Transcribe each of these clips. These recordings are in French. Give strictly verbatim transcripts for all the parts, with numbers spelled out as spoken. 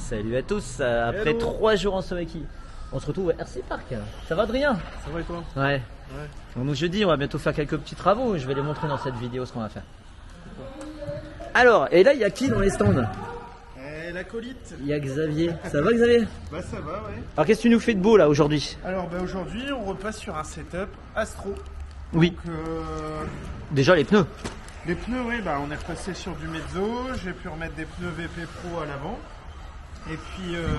Salut à tous, euh, après Hello. trois jours en Slovaquie, on se retrouve à R C Park. Ça va Adrien? Ça va et toi? Ouais. Ouais. Donc nous jeudi, on va bientôt faire quelques petits travaux, je vais les montrer dans cette vidéo ce qu'on va faire. Alors, et là il y a qui dans les stands? Et l'acolyte. Il y a Xavier. Ça va Xavier? Bah ça va, ouais. Alors qu'est-ce que tu nous fais de beau là aujourd'hui? Alors bah aujourd'hui on repasse sur un setup Astro. Oui. Donc, euh, Déjà les pneus. les pneus, oui, bah on est repassé sur du mezzo. J'ai pu remettre des pneus V P Pro à l'avant. Et puis, euh,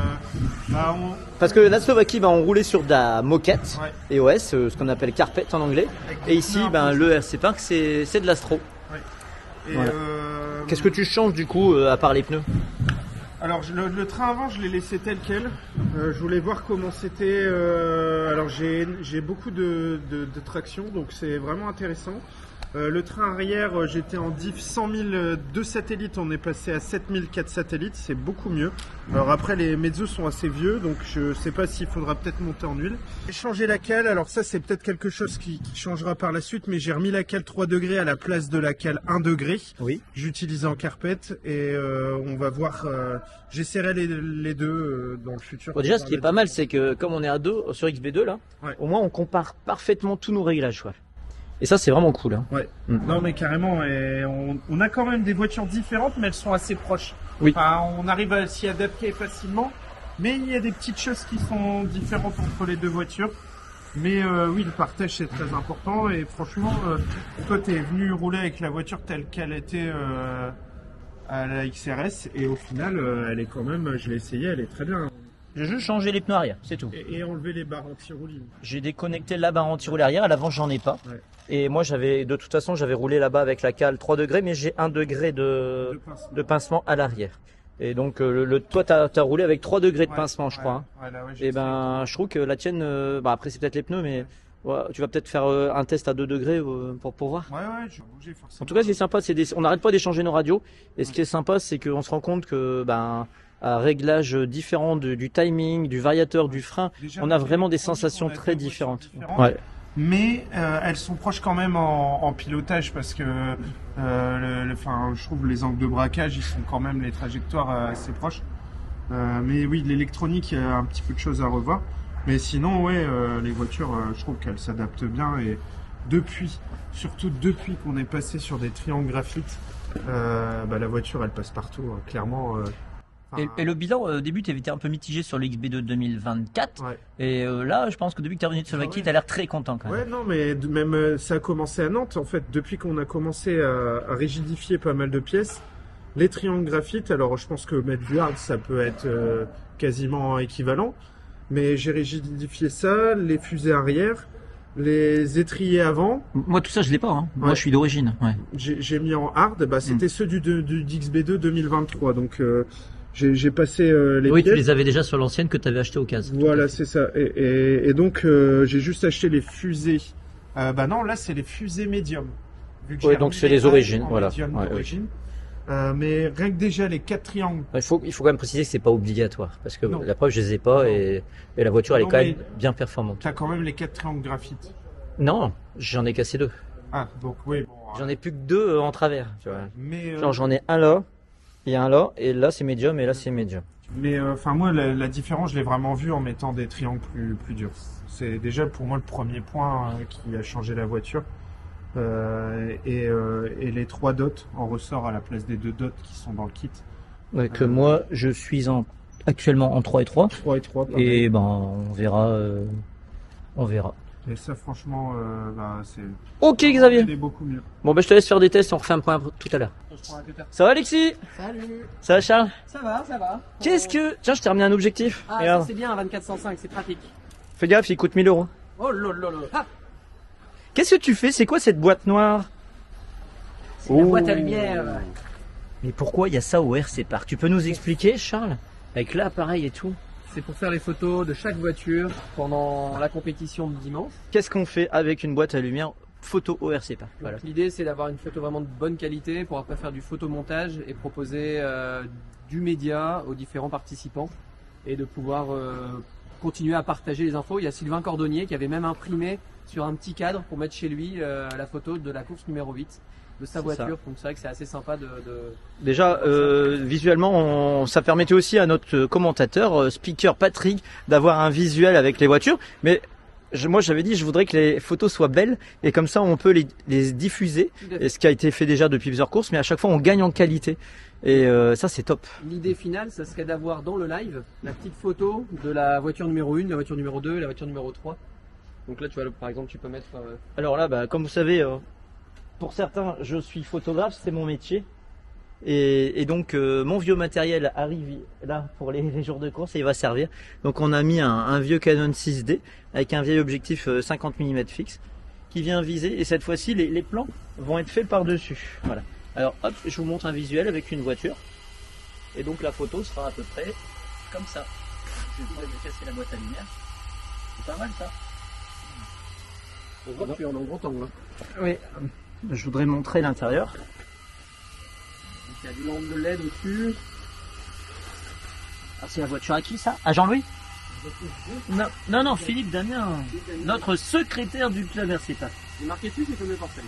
bah on... Parce que la Slovaquie va enrouler sur de la moquette, Ouais. E O S, euh, ce qu'on appelle carpet en anglais. Avec des Et ici, pneus ben, imposés. le R C Park c'est c'est de l'Astro. Ouais. Et Voilà. euh, Qu'est-ce que tu changes du coup euh, à part les pneus? Alors je- le, le train avant je l'ai laissé tel quel. Euh, je voulais voir comment c'était. euh, Alors j'ai j'ai beaucoup de, de, de traction, donc c'est vraiment intéressant. Euh, le train arrière, euh, j'étais en diff cent mille euh, deux satellites, on est passé à sept mille quatre satellites, c'est beaucoup mieux. Alors après les mezzos sont assez vieux, donc je sais pas s'il faudra peut-être monter en huile. J'ai changé la cale, alors ça c'est peut-être quelque chose qui, qui changera par la suite, mais j'ai remis la cale trois degrés à la place de la cale un degré. Oui. J'utilisais en carpet et euh, on va voir, euh, j'essaierai les, les deux euh, dans le futur. Bon, déjà, ce qui est pas mal, c'est que comme on est à deux sur X B deux là, Ouais. au moins on compare parfaitement tous nos réglages. Quoi. Et ça, c'est vraiment cool. Hein. Ouais. Mm. Non mais carrément, et on, on a quand même des voitures différentes, mais elles sont assez proches. Oui. Enfin, on arrive à s'y adapter facilement, mais il y a des petites choses qui sont différentes entre les deux voitures. Mais euh, oui, le partage c'est très important et franchement, euh, toi t'es venu rouler avec la voiture telle qu'elle était euh, à la X R S et au final, euh, elle est quand même, je l'ai essayé, elle est très bien. J'ai juste changé les pneus arrière, c'est tout. Et, et enlever les barres anti-roulis. J'ai déconnecté la barre anti-roule arrière, à l'avant, j'en ai pas. Ouais. Et moi, j'avais, de toute façon, j'avais roulé là-bas avec la cale trois degrés, mais j'ai un degré de, De pincement. de pincement à l'arrière. Et donc, euh, le, le, toi, t'as as roulé avec trois degrés de Ouais, pincement, je ouais, crois. Hein. ouais, là, ouais, j'ai Et ben, je trouve que la tienne, euh, bah après, c'est peut-être les pneus, mais ouais, tu vas peut-être faire euh, un test à deux degrés euh, pour, pour voir. Ouais, ouais, je vais bouger forcément. En tout cas, ce qui est sympa, c'est des... on n'arrête pas d'échanger nos radios. Et ce qui est sympa, c'est qu'on se rend compte que, ben, à réglage différent de- du timing, du variateur, du frein, Déjà, on a avec vraiment les des produits, sensations on a très deux voitures différentes. différentes. Ouais. Mais euh, elles sont proches quand même en, en pilotage parce que euh, le, le- enfin, je trouve les angles de braquage, ils sont quand même les trajectoires euh, assez proches. Euh, mais oui, l'électronique, il y a un petit peu de choses à revoir. Mais sinon, ouais, euh, les voitures, euh, je trouve qu'elles s'adaptent bien. Et depuis, surtout depuis qu'on est passé sur des triangles graphites, euh, bah, la voiture, elle passe partout, hein, clairement. euh, Et, enfin, et le bilan, euh, au début, tu avais été un peu mitigé sur le X B deux deux mille vingt-quatre. ouais. Et euh, là, je pense que depuis que tu es revenu de Slovaquie, Ah ouais. tu as l'air très content quand même. Ouais, non, mais de- même euh, ça a commencé à Nantes en fait. Depuis qu'on a commencé à, à rigidifier pas mal de pièces, les triangles graphites. Alors, je pense que mettre du hard, ça peut être euh, quasiment équivalent. Mais j'ai rigidifié ça, les fusées arrière, les étriers avant. Moi, tout ça, je l'ai pas. Hein. Moi, Ouais. je suis d'origine. Ouais. J'ai j'ai mis en hard. Bah, c'était ceux du, du, du X B deux deux mille vingt-trois. Donc, euh, j'ai j'ai passé euh, les Oui, pièces. tu les avais déjà sur l'ancienne que tu avais acheté au cas. Voilà, c'est ça. Et, et, et donc, euh, j'ai juste acheté les fusées. Euh, bah non, là, c'est les fusées médium. Vu que Ouais, j'ai donc remis c'est les A origines, en voilà. médium Ouais, d'origine. Euh, mais rien que déjà les quatre triangles. Il faut, il faut quand même préciser que c'est pas obligatoire. Parce que Non. la preuve, je les ai pas. Non. Et, et la voiture, elle Non, est quand mais- même bien performante. T'as quand même les quatre triangles graphites. Non, j'en ai cassé deux. Ah, donc oui. Bon, J'en ai plus que deux euh, en travers. Tu vois. Mais, euh, Genre, j'en ai un là, et un là, et là, c'est médium, et là, c'est médium. mais enfin moi, la, la différence, je l'ai vraiment vue en mettant des triangles plus plus durs. C'est déjà pour moi le premier point euh, qui a changé la voiture. Euh, et, euh, et les trois dots en ressort à la place des deux dots qui sont dans le kit. Ouais, que Euh, moi, je suis en, actuellement en trois et trois. trois et trois. pareil. Et ben, on verra. euh, on verra. Et ça, franchement, euh, bah, c'est. Ok, Xavier. C'est beaucoup mieux. Bon, ben, je te laisse faire des tests, on refait un point tout à l'heure. Ça va, Alexis? Salut. Ça va, Charles? Ça va, ça va. Qu'est-ce que. Tiens, je t'ai remis un objectif. Ah, ça Regarde. c'est bien, un vingt-quatre cent cinq, c'est pratique. Fais gaffe, il coûte mille euros. Oh lolo. Ah, Qu'est-ce que tu fais? C'est quoi cette boîte noire? c'est la Oh. boîte à lumière. Mais pourquoi il y a ça au R C Park? Tu peux nous expliquer, Charles? Avec l'appareil et tout. C'est pour faire les photos de chaque voiture pendant la compétition de dimanche. Qu'est-ce qu'on fait avec une boîte à lumière photo au R C Park? Voilà. Donc, l'idée c'est d'avoir une photo vraiment de bonne qualité pour après faire du photomontage et proposer euh, du média aux différents participants et de pouvoir euh, continuer à partager les infos. Il y a Sylvain Cordonnier qui avait même imprimé sur un petit cadre pour mettre chez lui euh, la photo de la course numéro huit. de sa C'est voiture. ça. Donc c'est vrai que c'est assez sympa de. de... Déjà, euh, visuellement, on- ça permettait aussi à notre commentateur, euh, speaker Patrick, d'avoir un visuel avec les voitures. Mais je- moi, j'avais dit, je voudrais que les photos soient belles et comme ça, on peut les, les diffuser. Tout à fait. Et ce qui a été fait déjà depuis plusieurs courses, mais à chaque fois, on gagne en qualité. Et euh, ça, c'est top. L'idée finale, ça serait d'avoir dans le live la petite photo de la voiture numéro un, la voiture numéro deux, la voiture numéro trois. Donc là, tu vois, par exemple, tu peux mettre. euh, Alors là, bah, comme vous savez, euh, pour certains, je suis photographe, c'est mon métier. Et, et donc, euh, mon vieux matériel arrive là pour les, les jours de course et il va servir. Donc, on a mis un, un vieux Canon six D avec un vieil objectif euh, cinquante millimètres fixe qui vient viser. Et cette fois-ci, les, les plans vont être faits par-dessus. Voilà. Alors, hop, je vous montre un visuel avec une voiture. Et donc, la photo sera à peu près comme ça. Je vais de casser la boîte à lumière. C'est pas mal ça. On voit que tu es en grand angle. Oui. Je voudrais montrer l'intérieur. Donc il y a du lampe de L E D au-dessus. Ah, c'est la voiture à qui ça? À Jean-Louis? Non, non, non, Philippe Damien, notre secrétaire du club R C P A. C'est marqué dessus, c'est comme le porcelaine.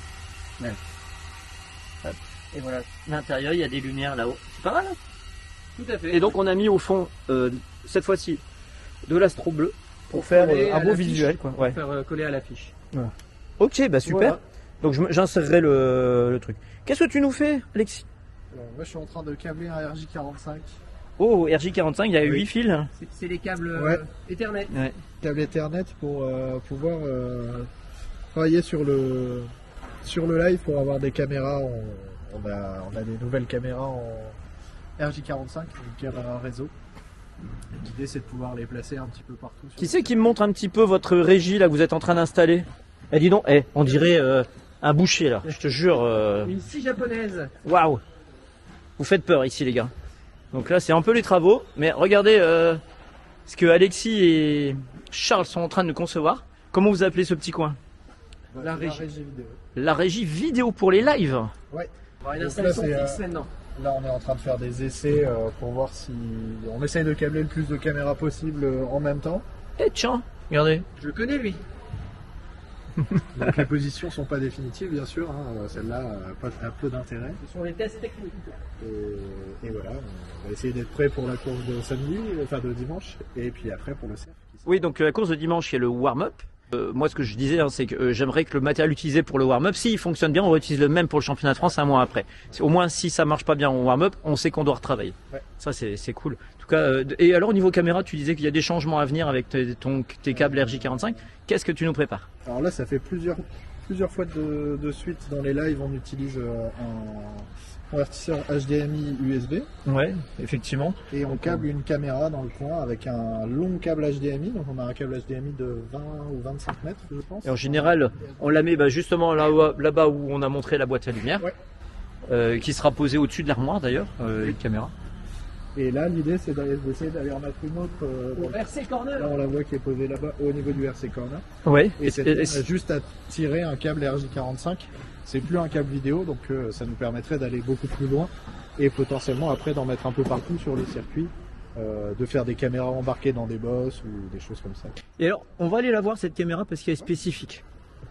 Et voilà, l'intérieur, il y a des lumières là-haut. C'est pas mal, hein? Tout à fait. Et donc, on a mis au fond, euh, cette fois-ci, de l'astro bleu pour faire coller euh, un à beau l'affiche. visuel, quoi. Ouais. Pour faire euh, coller à l'affiche. Ok, bah super. Voilà. Donc, je me- j'insérerai le, le truc. Qu'est-ce que tu nous fais, Alexis? Alors, moi je suis en train de câbler un R J quarante-cinq. Oh, R J quarante-cinq, il y a eu Oui. huit fils. C'est- C'est les câbles euh, Ouais. Ethernet. Ouais. Câble Ethernet pour euh, pouvoir euh, travailler sur le sur le live pour avoir des caméras. On, on a, on a des nouvelles caméras en R J quarante-cinq, une caméra réseau. L'idée c'est de pouvoir les placer un petit peu partout. sur Qui le- c'est qui me montre un petit peu votre régie là que vous êtes en train d'installer? Eh, dis donc, eh, on dirait euh, un boucher là, je te jure. euh, Une scie japonaise. Waouh! Vous faites peur ici, les gars. Donc là, c'est un peu les travaux, mais regardez euh, ce que Alexis et Charles sont en train de concevoir. Comment vous appelez ce petit coin? Voilà, la régie. vidéo. La régie vidéo pour les lives. Ouais. On va une Donc installation là, c'est, fixe maintenant. Là on est en train de faire des essais euh, pour voir si on essaye de câbler le plus de caméras possible euh, en même temps. Eh tiens, regardez. Je le connais lui. Donc les positions sont pas définitives bien sûr. Hein. Celle-là a pas a peu d'intérêt. Ce sont les tests techniques. Et, et voilà, on va essayer d'être prêt pour la course de samedi, enfin de dimanche, et puis après pour le cerf. qui sera- Oui, donc la course de dimanche, il y a le warm-up. Euh, moi, ce que je disais, hein, c'est que euh, j'aimerais que le matériel utilisé pour le warm-up, s'il fonctionne bien, on réutilise le même pour le championnat de France un mois après. C'est- Au moins, si ça marche pas bien en warm-up, on sait qu'on doit retravailler. Ouais. Ça, c'est c'est cool. En tout cas, euh, et alors au niveau caméra, tu disais qu'il y a des changements à venir avec tes, ton, tes câbles R J quarante-cinq. Qu'est-ce que tu nous prépares? Alors là, ça fait plusieurs, plusieurs fois de, de suite dans les lives, on utilise euh, un convertisseur H D M I U S B Ouais, effectivement. et on câble une caméra dans le coin avec un long câble H D M I. Donc on a un câble H D M I de vingt ou vingt-cinq mètres, je pense. Et en général, on la met bah, justement là- là-bas où on a montré la boîte à lumière, Ouais. euh, qui sera posée au-dessus de l'armoire d'ailleurs, euh, une caméra. Et là, l'idée, c'est d'aller- d'essayer d'aller en mettre une autre. euh, Au R C corner. Là, on la voit qui est posée là-bas au niveau du R C corner. Ouais. Et Et- c'est et- on a juste à tirer un câble R J quarante-cinq. C'est plus un câble vidéo, donc euh, ça nous permettrait d'aller beaucoup plus loin et potentiellement après d'en mettre un peu partout sur le circuit, euh, de faire des caméras embarquées dans des bosses ou des choses comme ça. Et alors, on va aller la voir cette caméra parce qu'elle est spécifique.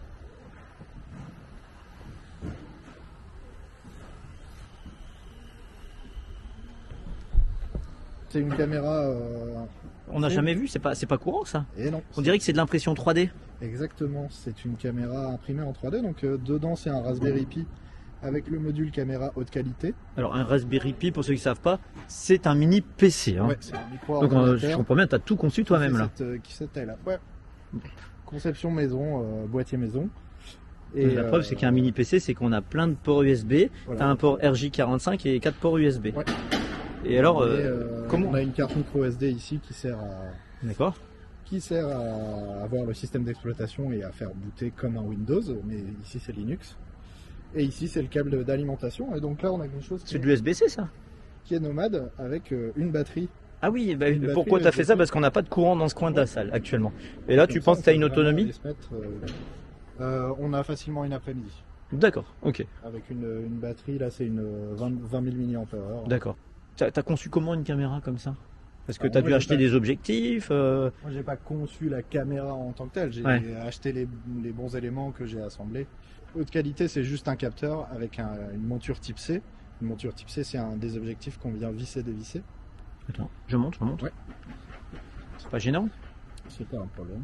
C'est une caméra. euh, On n'a jamais vu, c'est pas, c'est pas courant ça. Et non. On dirait que c'est de l'impression trois D. Exactement. C'est une caméra imprimée en trois D. Donc euh, dedans c'est un Raspberry Pi avec le module caméra haute qualité. Alors un Raspberry Pi, pour ceux qui ne savent pas, c'est un mini P C. Hein. Ouais, c'est un micro Donc euh, je ordinateur. comprends bien, tu as tout conçu toi-même là. Cette, euh, qui cette taille là. Ouais. Conception maison, euh, boîtier maison. La preuve, c'est qu'il y a un mini P C, c'est qu'on a plein de ports U S B. Voilà. Tu as un port R J quarante-cinq et quatre ports U S B. Ouais. Et alors, Et, euh, euh, comment on a une carte micro S D ici qui sert à D'accord. qui sert à avoir le système d'exploitation et à faire booter comme un Windows, mais ici c'est Linux. Et ici c'est le câble d'alimentation. Et donc là on a quelque chose qui, C'est de l'U S B C ça? qui est nomade avec euh, une batterie. Ah oui, bah, Une batterie pourquoi tu as fait U S B C. ça? Parce qu'on n'a pas de courant dans ce coin de la salle actuellement. Et là, tu Comme penses ça, que tu as on une peut vraiment autonomie? aller se mettre, euh, euh, on a facilement une après-midi. D'accord, ok, Avec une, une batterie, là c'est une vingt, vingt mille milliampères heure. d'accord. T'as as conçu comment une caméra comme ça? Parce que Alors tu as moi, dû j'ai acheter pas- des objectifs euh, Moi j'ai pas conçu la caméra en tant que telle, j'ai Ouais. acheté les, les bons éléments que j'ai assemblés Haute qualité, c'est juste un capteur avec un- une monture type C. Une monture type C, c'est un des objectifs qu'on vient visser dévisser. Attends, je monte, je monte. Ouais. C'est pas gênant. C'est pas un problème.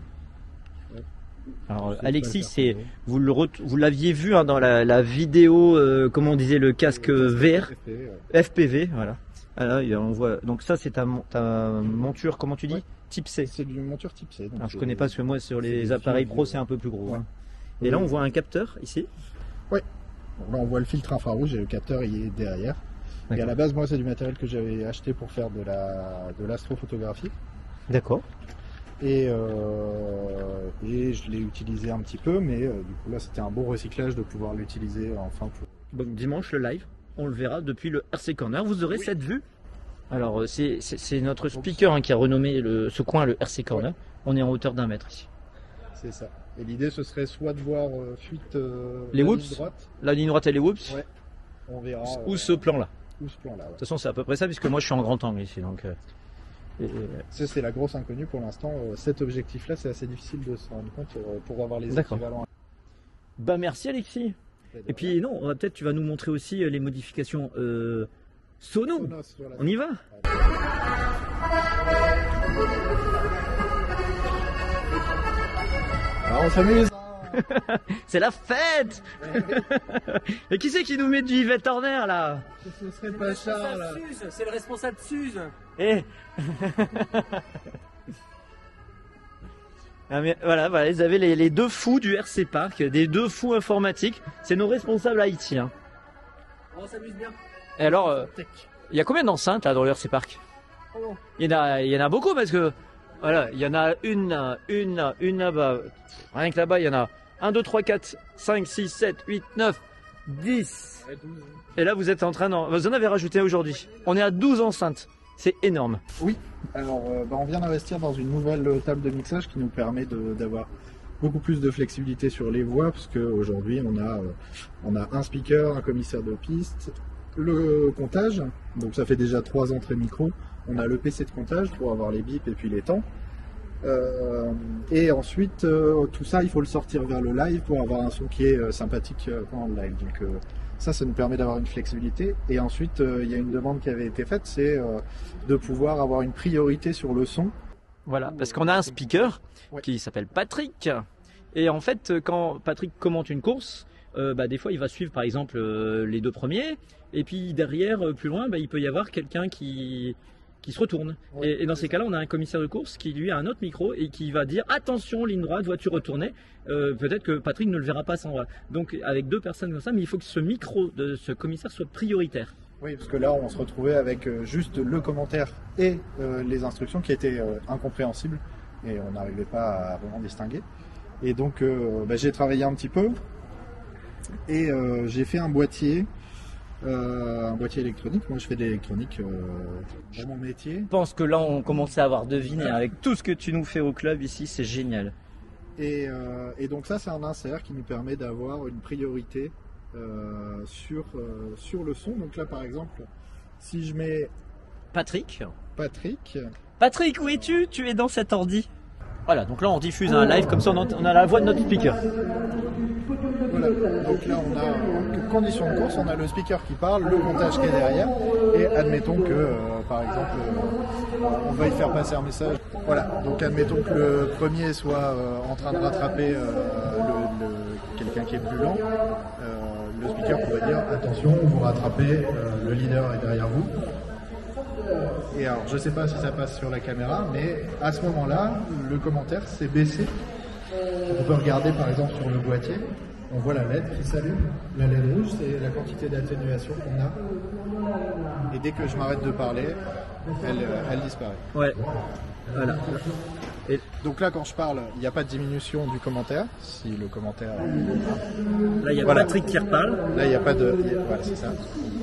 Alors, C'est Alexis, pas c'est faire vous le ret- vous l'aviez vu hein, dans la, la vidéo, euh, comment on disait le casque tomber. V R, F P V, ouais. F P V, voilà. Ah, là, il y a- on voit. Donc ça, c'est ta, mon- ta monture, comment tu dis, Ouais. type C. C'est une monture type C. donc Alors, je c'est- connais pas parce que moi sur c'est les des appareils fils pro, de- c'est un peu plus gros. Ouais. hein. Et là, on voit un capteur ici. Donc là, on voit le filtre infrarouge et le capteur il est derrière. Et à D'accord. la base, moi, c'est du matériel que j'avais acheté pour faire de la de l'astrophotographie. D'accord. Et, euh, et je l'ai utilisé un petit peu, mais euh, du coup là c'était un bon recyclage de pouvoir l'utiliser enfin pour... Donc dimanche le live, on le verra depuis le R C Corner. Vous aurez cette vue. Alors euh, c'est c'est- c'est notre speaker hein, qui a renommé le, ce coin le R C Corner. On est en hauteur d'un mètre ici. C'est ça. Et l'idée ce serait soit de voir euh, fuite euh, Les la whoops. ligne droite, La ligne droite et les whoops. Ouais. on verra Ou euh, ce plan là. ou ce plan là. De toute façon c'est à peu près ça puisque moi je suis en grand angle ici. Donc, euh, et- et- Ça c'est la grosse inconnue pour l'instant. Euh, cet objectif là c'est assez difficile de se rendre compte euh, pour avoir les D'accord. équivalents. Bah merci Alexis. Et puis non, on va peut-être tu vas nous montrer aussi euh, les modifications euh, sono. Sonos, voilà. On y va. Alors on s'amuse. C'est la fête. Et qui c'est qui nous met du Yvette Horner là? Ce serait pas Charles. C'est le responsable Suze. Eh Ah, mais voilà, voilà, ils avaient les, les deux fous du R C Park, des deux fous informatiques. C'est nos responsables I T. Hein. On s'amuse bien. Et alors, euh, il y a combien d'enceintes là dans le R C Park? Il y en a, il y en a beaucoup parce que voilà, il y en a une, là, une, là, une là-bas. Rien que là-bas, il y en a un, deux, trois, quatre, cinq, six, sept, huit, neuf, dix. Et là, vous êtes en train d'en... Vous en avez rajouté aujourd'hui. On est à douze enceintes. C'est énorme. Alors, euh, bah, on vient d'investir dans une nouvelle euh, table de mixage qui nous permet de- d'avoir beaucoup plus de flexibilité sur les voix, parce qu'aujourd'hui, on, a, euh, on a un speaker, un commissaire de piste, le comptage, donc ça fait déjà trois entrées micro. On a le P C de comptage pour avoir les bips et puis les temps. Euh, et ensuite, euh, tout ça, il faut le sortir vers le live pour avoir un son qui est euh, sympathique euh, pendant le live. Donc, euh, ça, ça nous permet d'avoir une flexibilité. Et ensuite, euh, il y a une demande qui avait été faite, c'est euh, de pouvoir avoir une priorité sur le son. Voilà, parce qu'on a un speaker Ouais. qui s'appelle Patrick. Et en fait, quand Patrick commente une course, euh, bah, des fois, il va suivre par exemple euh, les deux premiers. Et puis derrière, euh, plus loin, bah, il peut y avoir quelqu'un qui, qui se retourne. Ouais, et, et dans c'est ces ça. cas-là, on a un commissaire de course qui lui a un autre micro et qui va dire attention, ligne droite, voiture retournée. Euh, Peut-être que Patrick ne le verra pas sans voix. Donc avec deux personnes comme ça, mais il faut que ce micro de ce commissaire soit prioritaire. Oui, parce que là, on se retrouvait avec euh, juste le commentaire et euh, les instructions qui étaient euh, incompréhensibles et on n'arrivait pas à vraiment distinguer. Et donc, euh, bah, j'ai travaillé un petit peu et euh, j'ai fait un boîtier, euh, un boîtier électronique. Moi, je fais de l'électronique euh, dans mon métier. Je pense que là, on commençait à avoir deviné avec tout ce que tu nous fais au club ici, c'est génial. Et, euh, et donc ça, c'est un insert qui nous permet d'avoir une priorité euh, sur, euh, sur le son. Donc là, par exemple, si je mets Patrick Patrick, Patrick, où es-tu? Tu es dans cet ordi. Voilà, donc là on diffuse un live comme ça, on ent- on a la voix de notre speaker. voilà. Donc là, on a en condition de course, on a le speaker qui parle, le comptage qui est derrière, et admettons que, euh, par exemple, euh, on va y faire passer un message. Voilà. Donc admettons que le premier soit euh, en train de rattraper euh, le, le- quelqu'un qui est plus lent. Euh, le speaker pourrait dire attention, vous rattrapez, euh, le leader est derrière vous. Et alors, je sais pas si ça passe sur la caméra, mais à ce moment-là, le commentaire s'est baissé. On peut regarder par exemple sur le boîtier, on voit la L E D qui s'allume. La L E D rouge, c'est la quantité d'atténuation qu'on a. Et dès que je m'arrête de parler, elle, euh, elle disparaît. Ouais. Voilà. Donc là, quand je parle, il n'y a pas de diminution du commentaire. Si le commentaire. Là il y a Voilà. Patrick qui reparle. Là, il n'y a pas de. il y a- Voilà, c'est ça.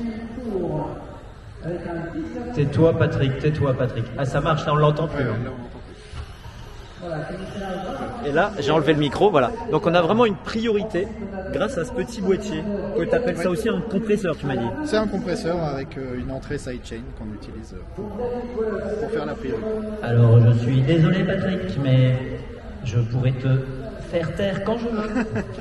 Tais-toi Patrick, tais-toi Patrick. Ah ça marche, là on l'entend plus. Ouais, hein. là, on entend plus. Et là j'ai enlevé le micro, voilà. Donc on a vraiment une priorité grâce à ce petit boîtier. Que tu appelles ça aussi un compresseur, tu m'as dit. C'est un compresseur avec euh, une entrée sidechain qu'on utilise euh, pour, pour faire la priorité. Alors je suis désolé Patrick, mais je pourrais te faire taire quand je veux.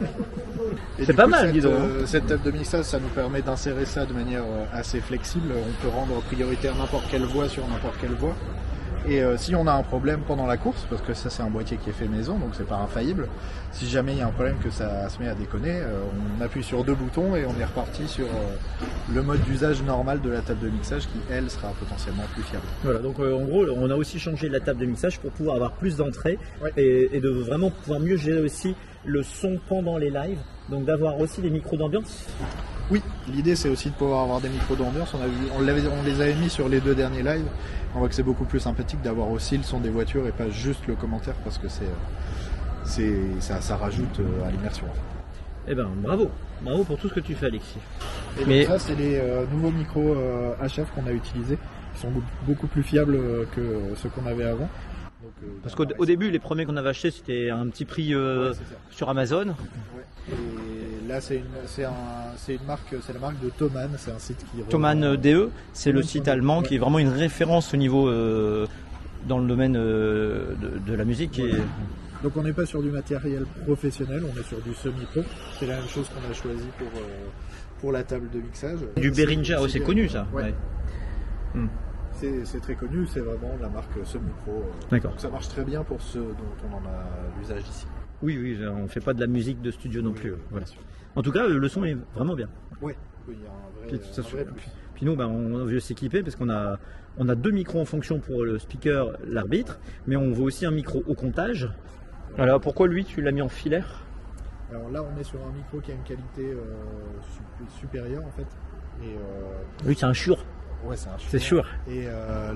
Et C'est du pas coup, mal, cette, dis donc. euh, cette table de mixage, ça nous permet d'insérer ça de manière euh, assez flexible. On peut rendre prioritaire n'importe quelle voix sur n'importe quelle voix. Et euh, si on a un problème pendant la course, parce que ça c'est un boîtier qui est fait maison, donc c'est pas infaillible, si jamais il y a un problème que ça se met à déconner, euh, on appuie sur deux boutons et on est reparti sur euh, le mode d'usage normal de la table de mixage qui, elle, sera potentiellement plus fiable. Voilà, donc euh, en gros, on a aussi changé la table de mixage pour pouvoir avoir plus d'entrées Ouais. et, et de vraiment pouvoir mieux gérer aussi le son pendant les lives, donc d'avoir aussi des micros d'ambiance. Oui, l'idée c'est aussi de pouvoir avoir des micros d'ambiance. On, a vu, on, l'avait- on les avait mis sur les deux derniers lives. On voit que c'est beaucoup plus sympathique d'avoir aussi le son des voitures et pas juste le commentaire parce que c'est, euh, c'est, ça, ça rajoute euh, à l'immersion. En fait. Eh ben, bravo, bravo pour tout ce que tu fais, Alexis. Et Mais- donc ça, c'est les euh, nouveaux micros euh, H F qu'on a utilisés. Ils sont beaucoup- beaucoup plus fiables euh, que ceux qu'on avait avant. Donc, euh, Parce bah, qu'au au début, les premiers qu'on avait achetés, c'était un petit prix euh, ouais, c'est ça. sur Amazon. Ouais. Et là, c'est une, c'est un, c'est une marque, c'est la marque de Thomann. C'est un site qui. Thomann revend- D E, c'est le Thomann site D E, allemand ouais. qui est vraiment une référence au niveau euh, dans le domaine euh, de, de la musique. Et... Donc on n'est pas sur du matériel professionnel, on est sur du semi-pro. C'est la même chose qu'on a choisi pour, euh, pour la table de mixage. Du Behringer, oh, c'est bien. connu ça. Ouais. Ouais. Hmm. C'est, c'est très connu, c'est vraiment la marque semi-pro. euh. D'accord. Donc ça marche très bien pour ceux dont on en a l'usage ici. Oui, oui, on fait pas de la musique de studio non Oui, plus. bien Voilà. sûr. En tout cas, le son est vraiment bien. Ouais, oui, il y a un Puis, vrai, ça un se- vrai plus. Puis nous, ben, on veut s'équiper parce qu'on a, on a deux micros en fonction pour le speaker, l'arbitre, mais on veut aussi un micro au comptage. Alors pourquoi lui, tu l'as mis en filaire? Alors là, on est sur un micro qui a une qualité euh, sup- supérieure en fait. Et euh, Lui, c'est un Shure. ouais, c'est un C'est Shure. Shure. Et euh,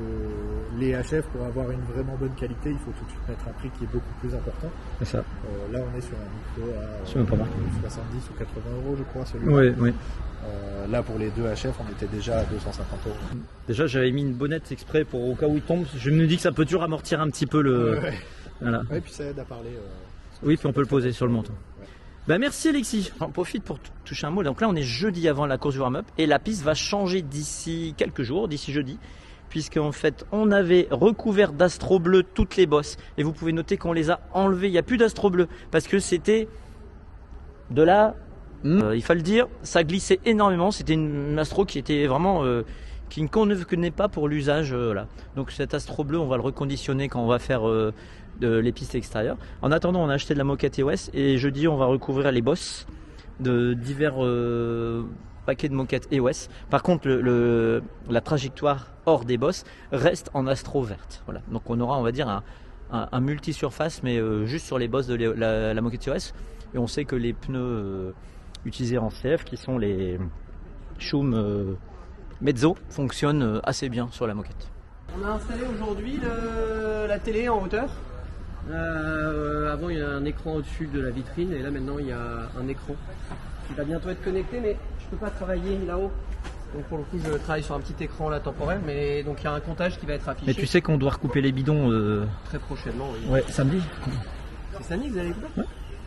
le, les H F, pour avoir une vraiment bonne qualité, il faut tout de suite mettre un prix qui est beaucoup plus important. C'est ça. Euh, là, on est sur un micro à Je sais même pas marqué. euh, soixante-dix ou quatre-vingts euros, je crois, celui-là. Oui, oui. Euh, là, pour les deux H F, on était déjà à deux cent cinquante euros. Déjà, j'avais mis une bonnette exprès pour au cas où il tombe. Je me dis que ça peut toujours amortir un petit peu le. Ouais. Voilà. Ouais, puis ça aide à parler. euh, Oui, puis on peut le poser sur le menton. Ouais. Bah merci Alexis. J'en profite pour t- toucher un mot. Donc là, on est jeudi avant la course du warm-up et la piste va changer d'ici quelques jours, d'ici jeudi, puisqu'en fait, on avait recouvert d'astro bleu toutes les bosses et vous pouvez noter qu'on les a enlevées. Il n'y a plus d'astro bleu parce que c'était de la, euh, il faut le dire, ça glissait énormément. C'était une astro qui était vraiment euh, qui ne convenait pas pour l'usage. Euh, là. Donc cet astro bleu, on va le reconditionner quand on va faire euh, de, les pistes extérieures. En attendant, on a acheté de la moquette E O S et jeudi, on va recouvrir les bosses de divers euh, paquets de moquettes E O S. Par contre, le, le- la trajectoire hors des bosses reste en astro verte. Voilà. Donc on aura, on va dire, un, un, un multi-surface, mais euh, juste sur les bosses de l'E- la, la moquette E O S. Et on sait que les pneus euh, utilisés en C F, qui sont les Schum euh, Mezzo, fonctionnent euh, assez bien sur la moquette. On a installé aujourd'hui le- la télé en hauteur. Euh, avant il y a un écran au-dessus de la vitrine et là maintenant il y a un écran qui va bientôt être connecté, mais je peux pas travailler là-haut. Donc pour le coup je travaille sur un petit écran là temporaire, mais donc il y a un comptage qui va être affiché Mais tu sais qu'on doit recouper les bidons euh, très prochainement. Oui. ouais, samedi. C'est samedi que vous allez couper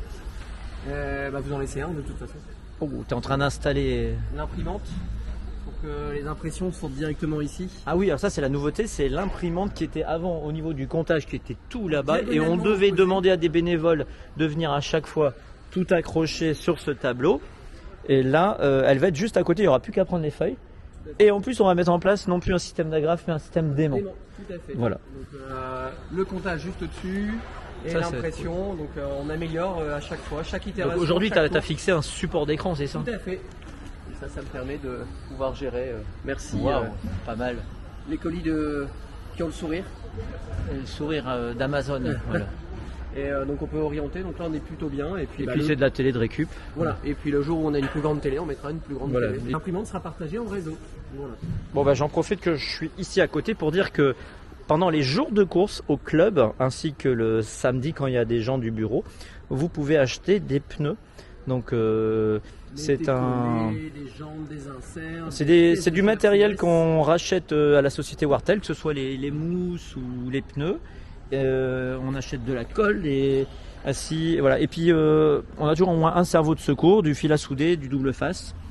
euh, bah, vous en laissez un de toute façon. Oh, tu es en train d'installer. L'imprimante pour que les impressions sortent directement ici. Ah oui, alors ça c'est la nouveauté, c'est l'imprimante qui était avant au niveau du comptage qui était tout là-bas et on Diagonalement devait opposé. demander à des bénévoles de venir à chaque fois tout accrocher sur ce tableau. Et là, euh, elle va être juste à côté, il n'y aura plus qu'à prendre les feuilles. Et en plus, on va mettre en place non plus un système d'agrafe, mais un système d'aimant. Aimant, tout à fait. Voilà. Donc, euh, le comptage juste au-dessus et Ça, c'est l'impression. Donc euh, on améliore euh, à chaque fois, chaque Donc itération. aujourd'hui, tu chaque as, tour. fixé un support d'écran, c'est ça? Tout à fait. Et ça, ça me permet de pouvoir gérer. euh, merci. Waouh, euh, pas mal. les colis de qui ont le sourire. Et le sourire euh, d'Amazon. Voilà. Et euh, donc on peut orienter. Donc là on est plutôt bien. Et puis, Et bah, puis le- c'est de la télé de récup. voilà. Et puis le jour où on a une plus grande télé, on mettra une plus grande Voilà. télé. L'imprimante sera partagée en réseau. Voilà. Bon bah j'en profite que je suis ici à côté pour dire que pendant les jours de course au club ainsi que le samedi quand il y a des gens du bureau, vous pouvez acheter des pneus. Donc euh, c'est Les un décollés, des jambes, des inserts. c'est des- des c'est du pièces de matériel pièces. qu'on rachète euh, à la société Wartel, que ce soit les, les mousses ou les pneus. Euh, on achète de la colle et ainsi voilà. Et puis euh, on a toujours au moins un cerveau de secours, du fil à souder, du double face.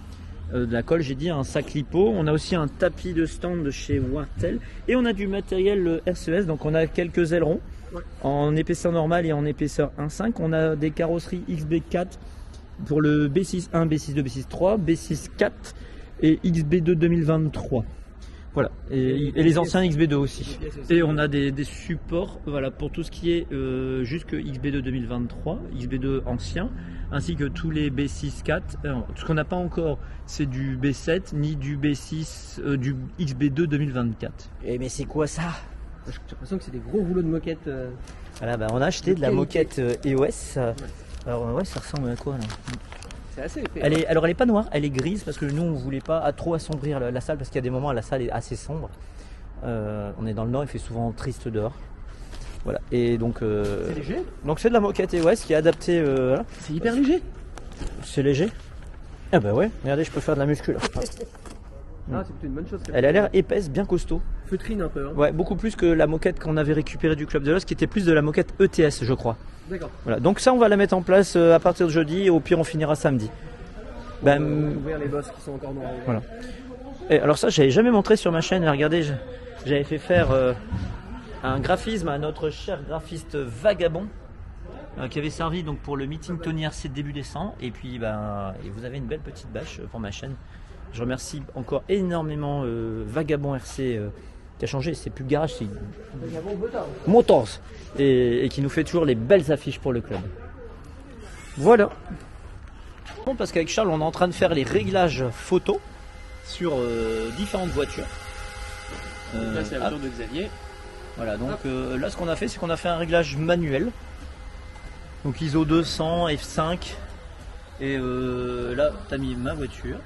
euh, de la colle, j'ai dit, un sac lipo. On a aussi un tapis de stand de chez Wartel. Et on a du matériel euh, R C E S, donc on a quelques ailerons ouais. en épaisseur normale et en épaisseur un virgule cinq. On a des carrosseries X B quatre pour le B six un, B six deux, B six trois, B six quatre et X B deux deux mille vingt-trois. Voilà, et, et les anciens X B deux aussi. Et on a des, des supports voilà, pour tout ce qui est euh, jusque X B deux deux mille vingt-trois, X B deux ancien, ainsi que tous les B six quatre. Alors, ce qu'on n'a pas encore, c'est du B sept, ni du B six, euh, du X B deux deux mille vingt-quatre. Et mais c'est quoi ça? J'ai l'impression que c'est des gros rouleaux de moquette. Euh... Voilà, bah, on a acheté de, de la moquette euh, E O S. Ouais. Alors ouais, ça ressemble à quoi là? C'est assez épais. Elle est, alors elle est pas noire, elle est grise parce que nous on voulait pas à trop assombrir la, la salle parce qu'il y a des moments où la salle est assez sombre. Euh, on est dans le nord, il fait souvent triste dehors. Voilà. Et donc. Euh, c'est léger. Donc c'est de la moquette E O S qui est adaptée. Euh, voilà. C'est hyper léger. C'est léger. Ah bah ouais. Regardez, je peux faire de la muscu là. Ah, c'est plutôt une bonne chose. Elle a l'air épaisse, bien costaud. Feutrine un peu. Hein. Ouais, beaucoup plus que la moquette qu'on avait récupérée du Club de l'Os, qui était plus de la moquette E T S, je crois. D'accord. Voilà. Donc ça, on va la mettre en place euh, à partir de jeudi et au pire, on finira samedi. Pour ben, euh, ouvrir les bosses qui sont encore dans. Voilà. Et alors ça, j'avais jamais montré sur ma chaîne. Regardez, j'avais fait faire euh, un graphisme à notre cher graphiste Vagabond, euh, qui avait servi donc pour le meeting Tony R C de début décembre. Et puis, ben, et vous avez une belle petite bâche pour ma chaîne. Je remercie encore énormément euh, Vagabond R C euh, qui a changé, c'est plus garage, c'est Motors et, et qui nous fait toujours les belles affiches pour le club. Voilà. Bon, parce qu'avec Charles, on est en train de faire les réglages photos sur euh, différentes voitures. Euh, là, c'est la voiture de Xavier. Voilà, donc euh, là, ce qu'on a fait, c'est qu'on a fait un réglage manuel. Donc I S O deux cents, F cinq. Et euh, là, tu as mis ma voiture.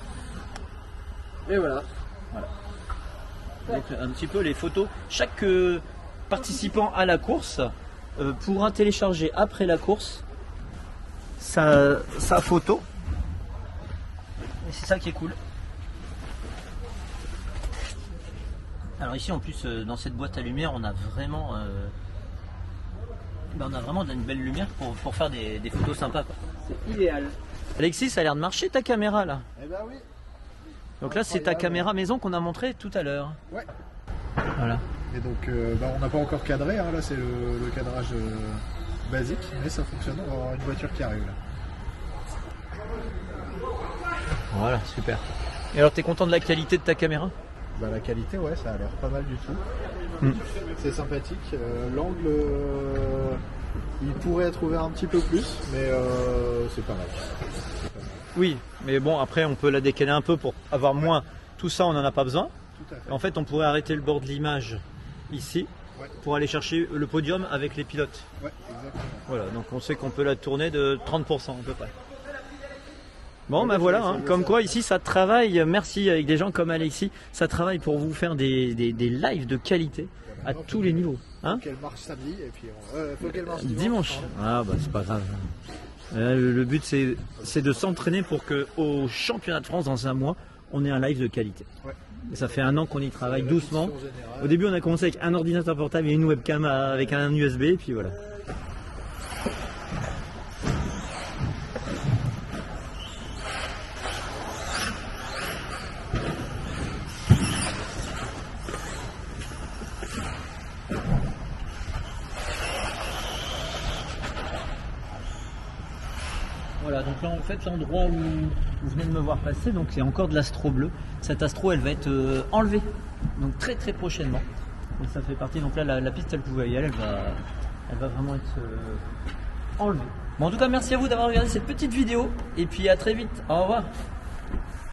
Et voilà. Voilà. Donc un petit peu les photos. Chaque euh, participant à la course euh, pourra télécharger après la course sa, sa photo. Et c'est ça qui est cool. Alors ici en plus euh, dans cette boîte à lumière on a vraiment euh, ben, on a vraiment une belle lumière pour, pour faire des, des photos sympas. C'est idéal. Alexis, ça a l'air de marcher ta caméra là. Eh ben oui. Donc là c'est ta caméra maison qu'on a montré tout à l'heure. Ouais. Voilà. Et donc euh, bah, on n'a pas encore cadré, hein. Là c'est le, le cadrage euh, basique, mais ça fonctionne, on va avoir une voiture qui arrive là. Voilà, super. Et alors t'es content de la qualité de ta caméra? Bah, la qualité, ouais, ça a l'air pas mal du tout. Mm. C'est sympathique. Euh, L'angle, euh, il pourrait être ouvert un petit peu plus, mais euh, c'est pas mal. Oui, mais bon, après on peut la décaler un peu pour avoir moins. Tout ça, on n'en a pas besoin. Tout à fait. En fait, on pourrait arrêter le bord de l'image ici ouais. pour aller chercher le podium avec les pilotes. Ouais, exactement. Voilà, donc on sait qu'on peut la tourner de trente pour cent à peu près. Bon, ben voilà, hein, comme quoi ici ça travaille, merci avec des gens comme Alexis, ça travaille pour vous faire des, des, des lives de qualité à non, tous les niveaux. Hein, faut qu'elle marche samedi et puis on... euh, faut qu'elle marche dimanche. dimanche. Ah bah c'est pas grave. Euh, le, le but c'est de s'entraîner pour qu'au championnat de France dans un mois, on ait un live de qualité. Ouais. Et ça fait un an qu'on y travaille doucement. Au début on a commencé avec un ordinateur portable et une webcam avec un U S B et puis voilà. Voilà, donc là en fait l'endroit où vous venez de me voir passer, donc c'est encore de l'astro bleu. Cette astro elle va être euh, enlevée, donc très très prochainement. Donc ça fait partie, donc là la, la piste telle que vous voyez elle, elle va, elle va vraiment être euh, enlevée. Bon en tout cas merci à vous d'avoir regardé cette petite vidéo et puis à très vite, au revoir.